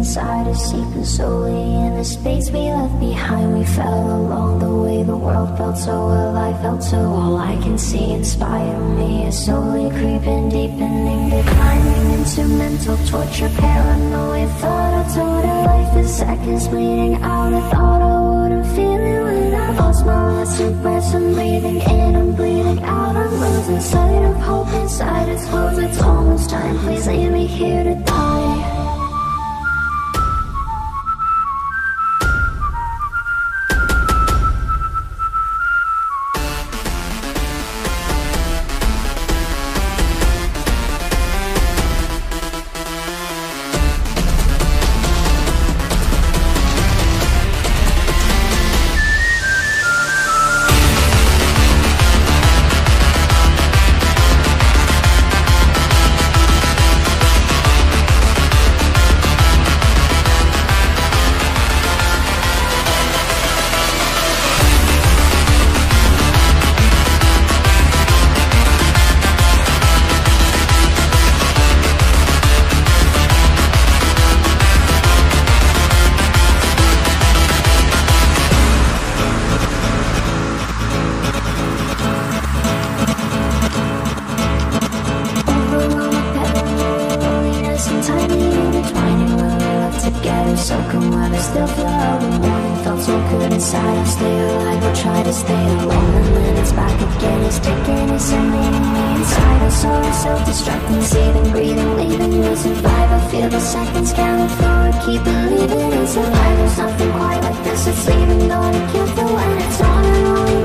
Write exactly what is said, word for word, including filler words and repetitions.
inside us, seeping slowly in the space we left behind. We fell along the way, the world felt so alive, felt so all I can see inspire me is slowly creeping, deepening, declining into mental torture, paranoia. Thought I told her life is seconds bleeding out. I thought I wouldn't feel it when I lost my last two breaths. I'm breathing in, I'm bleeding out. I'm losing sight of hope inside its clothes. It's almost time, please leave me here to die. So come when I still feel the morning felt so good inside. I stay alive or try to stay alone, and then it's back again. It's ticking, it's meeting me inside. I saw it self-destructing, seething, breathing, leaving me survive. I feel the seconds count forward, keep believing it's alive. There's nothing quite like this, it's leaving, though I can't feel when it's on and on.